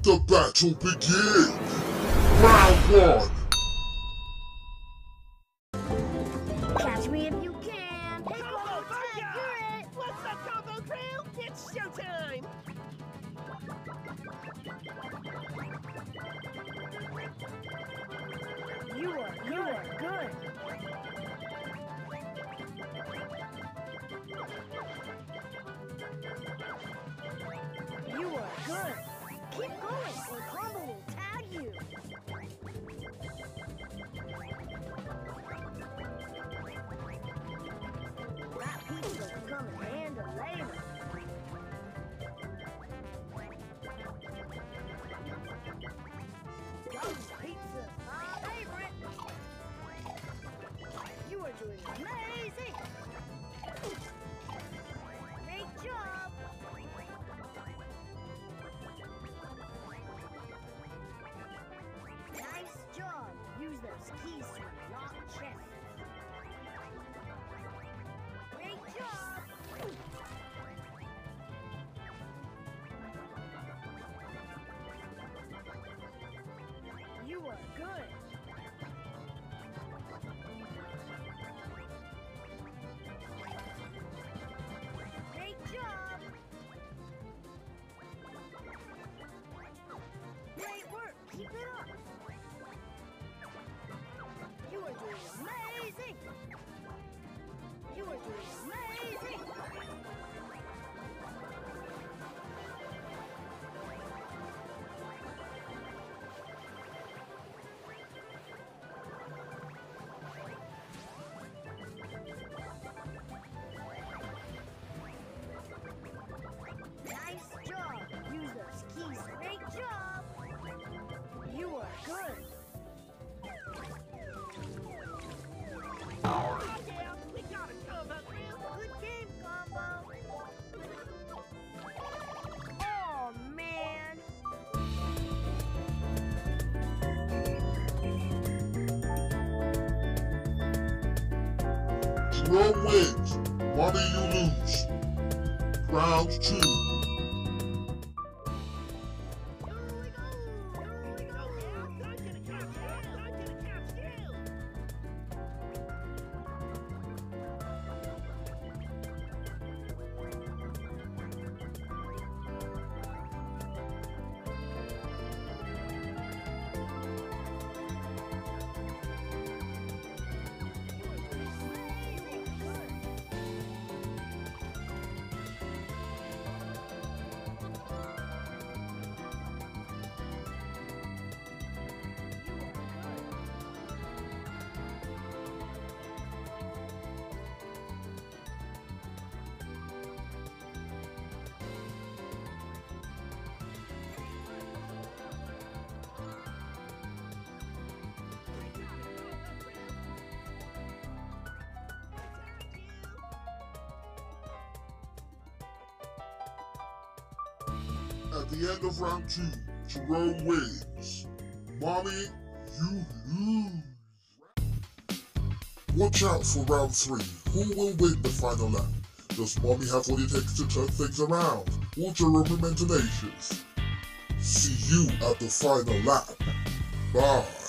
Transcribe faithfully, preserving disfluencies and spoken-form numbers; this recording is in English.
Let the battle begin! Round one! Catch me if you can! Hey, Combo Combo, Panda! you're it! What's up, Combo Crew? It's showtime! You are, you are good! You are good! Keep going, or Combo will tag you! That pizza will come in handy later! Those pizzas, my favorite! You are doing amazing! Great job! Nice job! Use those keys to unlock chests. Great job! You are good! Great job! Great work! Keep it up! You are doing amazing! You are doing amazing! Nice job! Use those keys. Great job! You are good! Oh yeah, we got it, Combo Crew! Good game, Combo! Oh, man! Jerome wins. Mommy, you lose. Round two. Here we go! Here we go! I'm gonna catch you! I'm gonna catch you! At the end of round two, Jerome wins. Mommy, you lose. Watch out for round three. Who will win the final lap? Does Mommy have what it takes to turn things around? Or Jerome remain tenacious? See you at the final lap. Bye.